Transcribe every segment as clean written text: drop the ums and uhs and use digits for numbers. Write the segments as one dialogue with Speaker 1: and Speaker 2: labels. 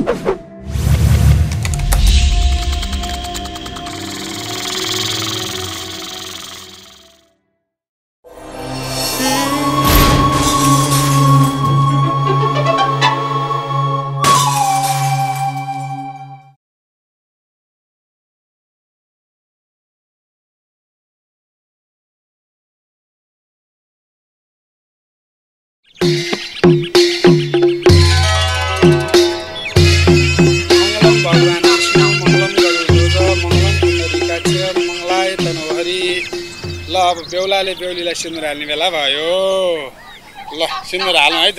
Speaker 1: अब बेहुलाले बेहुलीलाई सिन्दुर हाल्ने बेला भयो ल सिन्दुर हाल्नु है त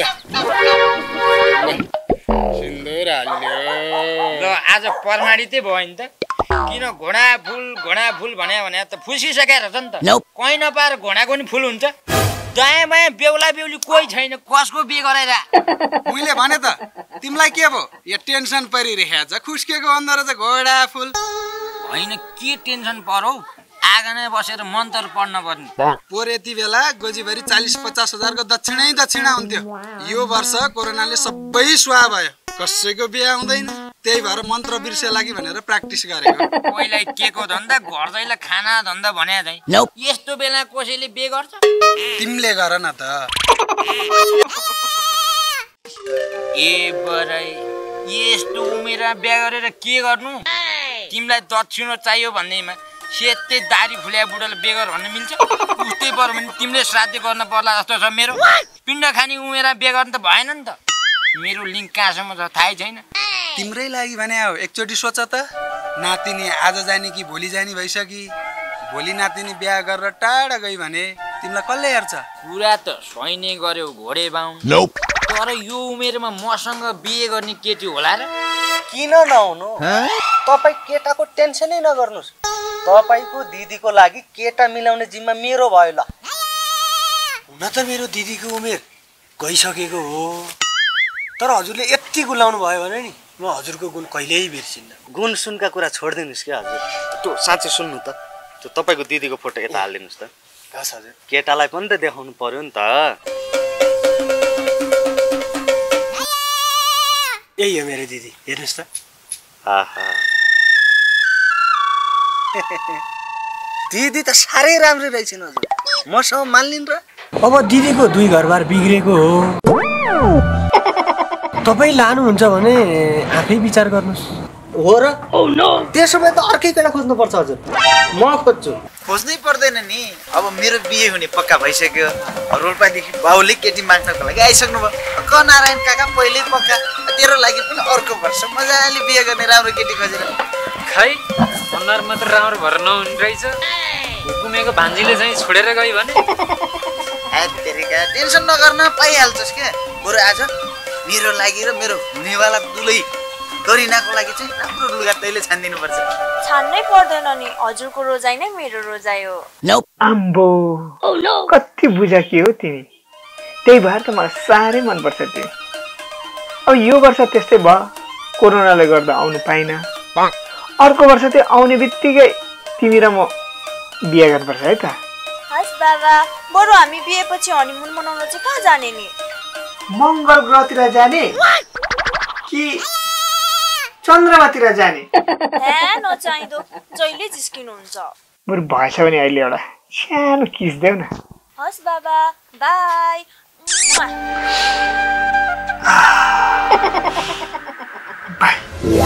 Speaker 1: सिन्दुर हाल्यो
Speaker 2: ल आज परमाणितै भयो नि त किन घोडा फुल भने त फुसिसकेर छ नि त कहीँ नपाएर घोडाको नि फुल हुन्छ दायाँ बायाँ बेहुला बेहुली कोही छैन कसको बिहे गराइर
Speaker 1: मैले भने त तिमीलाई के भयो यो टेन्सन परिरहेछ खुस्केको भन्दा रहेछ घोडा फुल
Speaker 2: होइन के टेन्सन परौ आँगनमा बसेर मन्त्र पढ्न पर्ने
Speaker 1: पोर यति बेला गोजीभरि 40-50 हजारको दक्षिणा हुन्थ्यो यो वर्ष कोरोनाले सबै सुहा भयो कसैको बिहे हुँदैन त्यही भएर मन्त्र बिर्से लागि भनेर प्र्याक्टिस गरेको
Speaker 2: कोहीलाई केको धन्दा घरदैलाई खाना धन्दा भने चाहिँ यस्तो बेला कसैले बिहे गर्छ
Speaker 1: तिमीले गर न त
Speaker 2: ए बराई यस्तो उमेरमा बिहे गरेर के गर्नु तिमीलाई दक्षिण चाहियो भन्दैमा सेतै दारी फुल्या बुढाले बिहे गर भन्न मिल्छ उस्तै पर्यो भने तिमीले श्राद्ध गर्न पर्ला जस्तो छ मेरो पिण्ड खाने उमेरमा बिहे गर्न त भएन नि त मेरो लिङ्क कहाँसम्म छ थाहै छैन
Speaker 1: तिम्रै लागि भने आऊ एकचोटि सोच त नातिनी आज जाने कि भोलि जाने भइसकि भोलि नातिनी बिहा गरेर टाढा गई भने तिमीलाई कसले हेर्छ
Speaker 2: कुरा त सैने गर्यो घोडे बाउ तर यो उमेरमा मसँग बिहे गर्ने केटी होला र
Speaker 3: किन नहुनु तपाई केटाको टेन्सनै नगर्नुस् तपाईको दिदीको लागि केटा मिलाउने जिम्मा मेरो भयो ल हुन त मेरो दिदीको उमेर गइसकेको हो तर हजुरले यति गुलाउनु भयो भने नि म हजुरको गुण कहिल्यै बिर्सिन्न गुण सुनका कुरा छोड्दिनुस् के हजुर त्यो साँच्चै सुन्नु त त्यो तपाईको दिदीको फोटो यता हाल्दिनुस् त हस् हजुर केटालाई पनि त देखाउनु पर्यो नि त यही हो मेरो दिदी हेर्नुस् त आहा दिदी त साह्रै राम्रो रहेछन् हजुर मसँग मान्लिन् र अब दिदीको दुई घरबार बिग्रेको हो तपाई लानुहुन्छ भने आफै विचार गर्नुस् हो र त्यसो भए त अर्कै केटा खोज्नु पर्छ हजुर म खोज्छु
Speaker 4: खोज्नै पर्दैन नि अब मेरो बिहे हुने पक्का भइसक्यो रोल्पादेखि बाउले केटी माग्नको लागि आइसक्नु भयो क नारायण काका पहिले पक्का तेरो लागि पनि अर्को वर्ष मजाले बिहे गर्ने राम्रो केटी खोजेर
Speaker 5: खै अनुहार मात्र राम्रो भएर नहुने रहेछ घुमेको भान्जीले चाहिँ छोडेर गयो भने
Speaker 4: तेरिका टेन्सन नगर्न पाइहाल्छस् के बरु आज मेरो लागि र मेरो हुनेवाला दुलै गरिनाको लागि चाहिँ राम्रो लुगा तैले छान्दिनु पर्छ
Speaker 6: छान्नै पर्दैन नि हजुरको रोजाइ नै मेरो रोजाइ हो
Speaker 7: आम्बो कति बुझाकी हो तिमी त्यही भएर त मलाई साह्रै मन पर्छ तिमी अब यो वर्ष त्यस्तै भयो कोरोनाले गर्दा आउनु पाइन अर्को वर्ष त्यो आउने बित्तिकै तिमी र म बिहे गर्नुपर्छ है त
Speaker 6: हस् बाबा बरु हामी बिहेपछि हनीमुन मनाउन चाहिँ कहाँ जाने नि
Speaker 7: मंगल ग्रहतिर जाने कि चन्द्रमातिर जाने
Speaker 6: हे नचाहिँदो जहिले जिस्किनुहुन्छ
Speaker 7: बरु भएछ भने अहिले एउटा सानो किस देऊ न
Speaker 6: हस् बाबा बाई
Speaker 7: बाई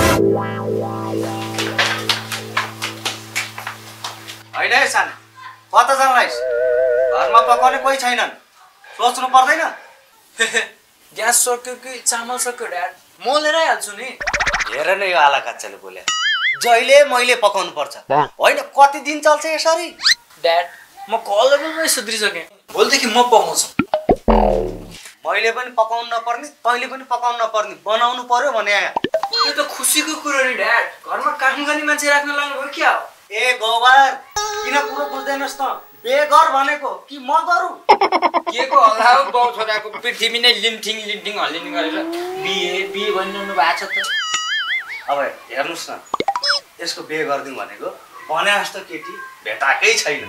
Speaker 3: होइन है सानो कता जाँदैछ घरमा पकाउने कोही छैनन् सोच्नु पर्दैन
Speaker 5: ग्यास सक्यो कि चामल सक्यो ड्याड
Speaker 3: म लिएर आइहाल्छु नि हेर न यो आला काच्चाले बोले जहिले मैले पकाउनु पर्छ होइन कति दिन चल्छ यसरी
Speaker 5: ड्याड म कलरमै सुध्रिसकेँ भोलिदेखि म पकाउँछु
Speaker 3: मैले पनि पकाउनु नपर्ने तैँले पनि पकाउनु नपर्ने बनाउनु पर्यो भने
Speaker 5: यो त खुसीको कुरो नि ड्याड घरमा काम गर्ने मान्छे राख्न लाग्नु भयो क्या हो
Speaker 3: ए गौबार किन कुरो बुझ्दैनस् त बेगर भनेको कि म गरौँ
Speaker 2: के को हल्ला हो बाउ छोराको पृथ्वी नै लिन्थिङ हल्लिने गरेर बिहे भनिरहनु भएको छ त
Speaker 3: अब हेर्नुहोस् न यसको बिहे गरिदिउँ भनेको भने जस्तो केटी भेटाएकै छैन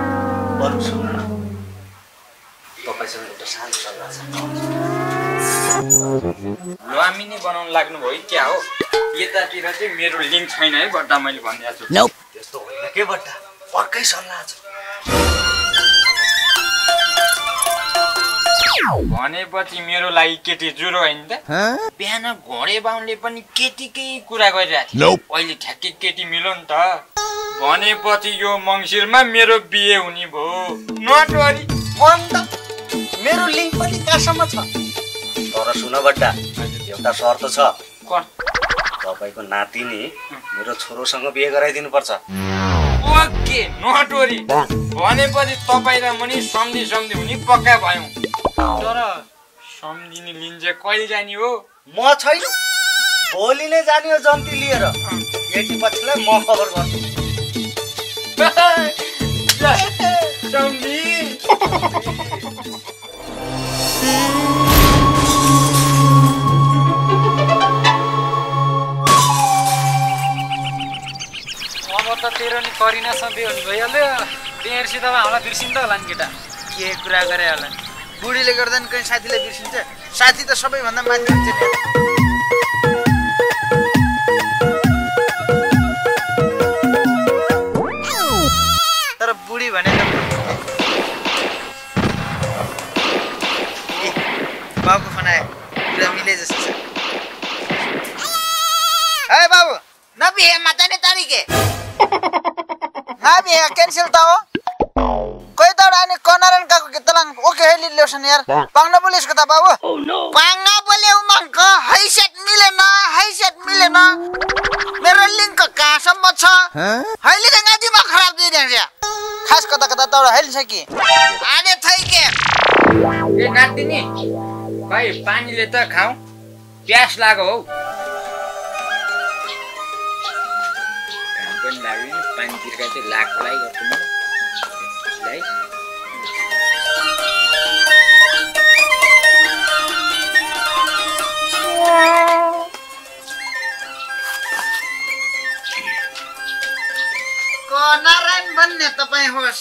Speaker 3: बरु सुन्नु न तपाईँसँग एउटा सानो सल्लाह छ
Speaker 2: लुम्बिनी बनाउन लाग्नु भयो क्या हो यतातिर चाहिँ मेरो लिङ्क छैन है बट्टा मैले भनिदिएको छु
Speaker 3: त्यस्तो होइन के बट्टा पक्कै सल्लाह छ
Speaker 2: भनेपछि मेरो लागि केटी जुरो होइन त बिहान घोडे बाउनले पनि केटीकै कुरा गरिरहेको थियो अहिले ठ्याक्कै केटी मिल्यो नि त भनेपछि यो मङ्सिरमा मेरो बिहे हुने भयो नट वरी
Speaker 3: अन्त मेरो लिङ्क पनि कहाँसम्म छ तर सुन बट्टा एउटा शर्त छ तपाईको नातिनी मेरो छोरोसँग बिहे गराइदिनु पर्छ
Speaker 2: ओके नट वरी भनेपछि तपाईँ र पनि सम्झी हुने पक्का भयौँ तर सम्झिने लिन चाहिँ कहिले जाने हो
Speaker 3: म छैन भोलि नै जाने हो जन्ती लिएर केटी पछिलाई म खबर गर्छु
Speaker 2: सम्झी
Speaker 5: अब त तेरो नि करिनासँग बिहे हुनु भइहाल्यो बिहेर्सी त हामीलाई बिर्सिन्छ होला नि केटा
Speaker 4: के कुरा गरे होला बुढीले गर्दा नि कहीँ साथीलाई बिर्सिन्छ साथी त सबैभन्दा माथि हुन्छ तर बुढी भने त बाबुको फोन आयो कुरा मिले जस्तो छ है बाबु नबिहे माताने तारिखे नबिहे क्यान्सल त हो कोही त अनि कनारन काको कितलाङ ओके हेली ल्याउछन् यार पाङ्ना बोलेस् कता बाबु पाङ्ना बोले उमङ्क हैसियत मिलेन मेरो लिङ्क कहाँसम्म छ हैली त गाजीमा खराब दिइरहेछ खास कता त हैली छ कि आने थै के
Speaker 2: ए नातिनी भाइ पानीले त खाऊ प्यास लाग्यो हौ काम पनि लाग्यो पानीतिर चाहिँ लाग्लाई गर्छु म है
Speaker 4: नारायण भन्ने तपाईँ होस्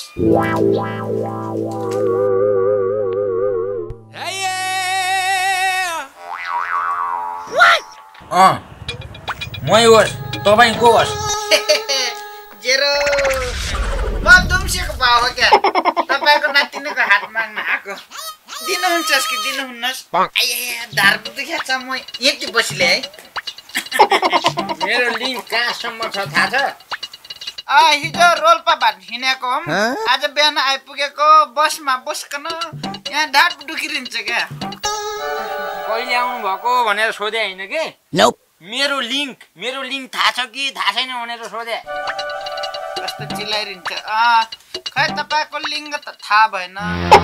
Speaker 2: मै होस् तपाईँ को होस्
Speaker 4: जेरो म दुम्सेको भाउ हो क्या तपाईँको नातिनीको हात माग्न आएको दिनुहुन्छ कि दिनुहुन्नस् धार दुख्या छ म यति बसिले है
Speaker 2: मेरो लिङ्क कहाँसम्म छ थाहा छ
Speaker 4: हिजो रोल्पा भात हिँडेको हो आज बिहान आइपुगेको बसमा बस्कन यहाँ ढाड दुखिरहन्छ क्या
Speaker 2: कहिले आउनु भएको भनेर सोधे होइन कि मेरो लिङ्क थाहा छ कि थाहा छैन भनेर सोधे
Speaker 4: कस्तो चिल्लाइरहन्छ खै तपाईँको लिङ्ग त थाहा भएन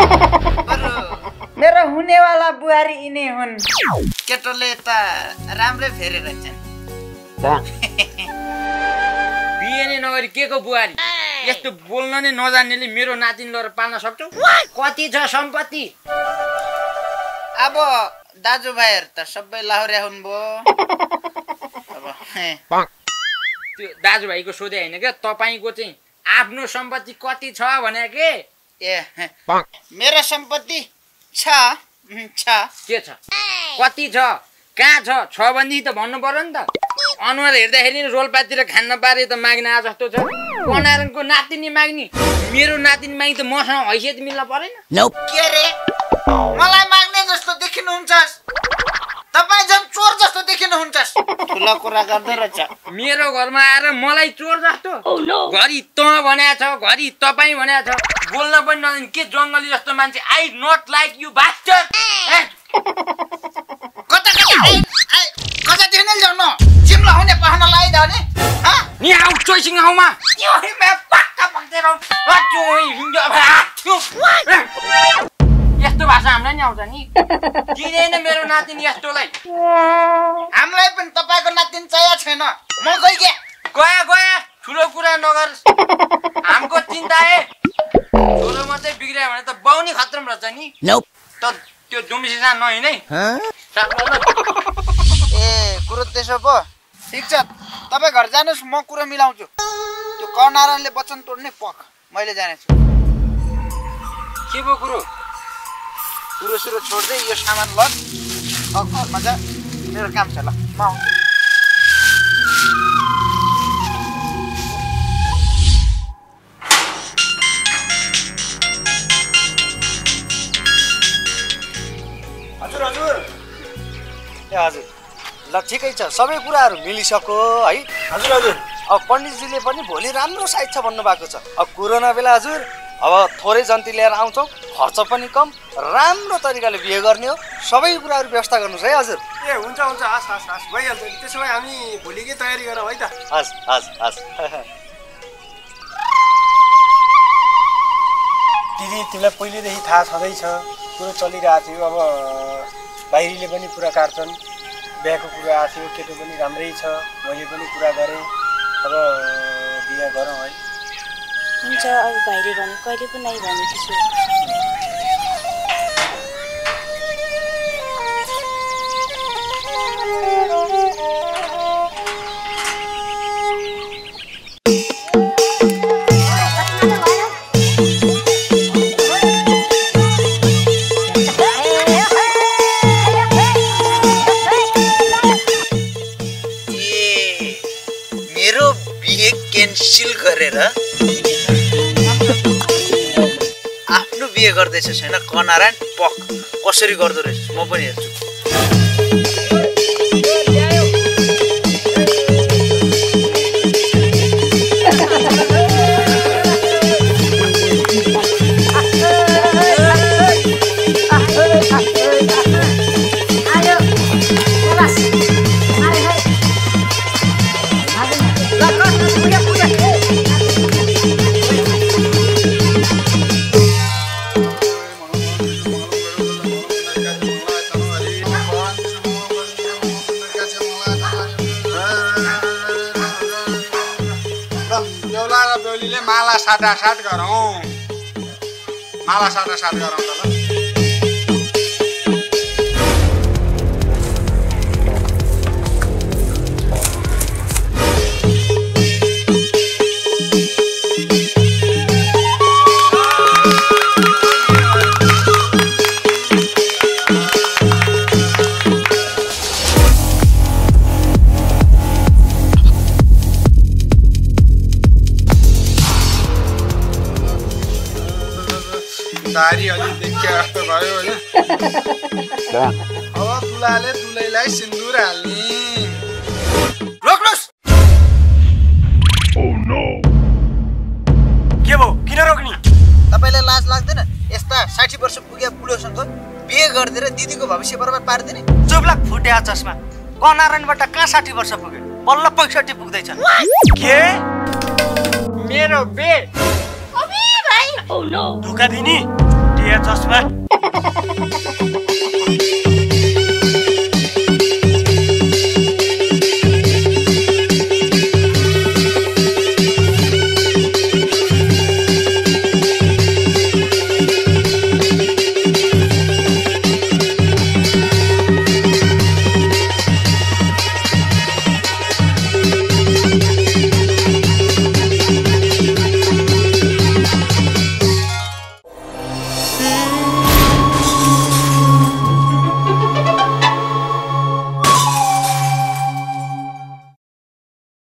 Speaker 4: मेरो हुनेवाला बुहारी यिनै हुन् केटोले त राम्रै फेरेर छन्
Speaker 2: बिहे नै नगरी के को बुहारी यस्तो बोल्न नै नजान्नेले मेरो नातिनी लिएर पाल्न सक्छौ कति छ सम्पत्ति
Speaker 4: अब दाजुभाइहरू त सबै लाहुरे हुनुभयो अब
Speaker 2: त्यो दाजुभाइको सोधे होइन क्या तपाईँको चाहिँ आफ्नो सम्पत्ति कति छ भने के
Speaker 4: ए मेरो सम्पत्ति छ
Speaker 2: के छ कति छ कहाँ छ भनेदेखि त भन्नु पर्यो नि त अनुहार हेर्दाखेरि रोल्पातिर खान्न पारे त माग्न आ जस्तो छ कनारनको नातिनी माग्ने मेरो नातिनी माग्ने त मसँग हैसियत मिल्न परेन
Speaker 4: के रे मलाई माग्ने जस्तो देखिनुहुन्छ तपाईँ झन् चोर जस्तो देखिनुहुन्छ ठुलो कुरा गर्दै रहेछ
Speaker 2: मेरो घरमा आएर मलाई चोर जस्तो घरि त भनेको छ घरि तपाईँ भनेको छ बोल्न पनि नजाने के जङ्गली जस्तो मान्छे I not like you bastard
Speaker 4: कता देख्ने ल्याउनु जिम्ला हुने पाहना लगाइदियो नि
Speaker 2: नि आउ चोइसिङ आउमा यस्तो भाषा हामीलाई नि आउँछ नि दिँदैन मेरो नातिनी यस्तोलाई
Speaker 4: हामीलाई पनि तपाईँको नातिनी चाहिएको छैन म
Speaker 2: गया ठुलो कुरा नगर हाम्रो चिन्ता छोरो मात्रै बिग्रियो भने त बाउनी खतरम रहेछ नि त त्यो दुम्सीसा नहिँदै
Speaker 4: ए कुरो त्यसो पो ठिक छ तपाईँ घर जानुहोस् म कुरो मिलाउँछु त्यो कर्नारायणले वचन तोड्ने पख मैले जानेछु
Speaker 2: के पो कुरो
Speaker 4: सुरु छोड्दै यो सामान लग मजा मेरो काम छ ल म आउँछु
Speaker 3: हजुर हजुर ए हजुर ल ठिकै छ सबै कुराहरू मिलिसक्यो है हजुर हजुर अब पण्डितजीले पनि भोलि राम्रो साइज छ भन्नुभएको छ अब कोरोना बेला हजुर अब थोरै जन्ती लिएर आउँछौँ खर्च पनि कम राम्रो तरिकाले बिहे गर्ने हो सबै कुराहरू व्यवस्था गर्नुहोस् है हजुर
Speaker 8: ए हुन्छ हुन्छ हस् हस् हस् भइहाल्छ त्यसो भए हामी भोलिकै तयारी गरौँ है त
Speaker 3: हस् हस् हस्
Speaker 8: दिदी तिमीलाई पहिलेदेखि थाहा छँदैछ कुरो चलिरहेको थियो अब बाहिरीले पनि कुरा काट्छन् बिहाको कुरा आएको थियो केटो पनि राम्रै छ मैले पनि कुरा गरेँ अब बिहा गरौँ है
Speaker 6: हुन्छ अब भाइले भने कहिले पनि नै भनेको छु
Speaker 4: क्यान्सिल गरेर आफ्नो बिहे गर्दैछ छैन कनारायण पक कसरी गर्दो रहेछ म पनि हेर्छु
Speaker 1: माला साटासाट गरौँ माला साटासाट गरौँ त ल दारी अलि देखिया जस्तो भयो होइन अब दुलाले दुलैलाई सिन्दुर हाल्ने
Speaker 8: रोक्नुहोस् के भयो किन रोक्ने
Speaker 4: तपाईलाई लाज लाग्दैन यस्ता 60 वर्ष पुगे बुढोसँग बिहे गरिदिएर दिदीको भविष्य बर्बाद पार्दिने
Speaker 3: चुपलाक फुट्या चस्मा कनारायणबाट कहाँ 60 वर्ष पुग्यो बल्ल 65 पुग्दैछन्
Speaker 8: के मेरो बे
Speaker 6: अबे भाइ
Speaker 8: धोका दिनी टिया चस्मा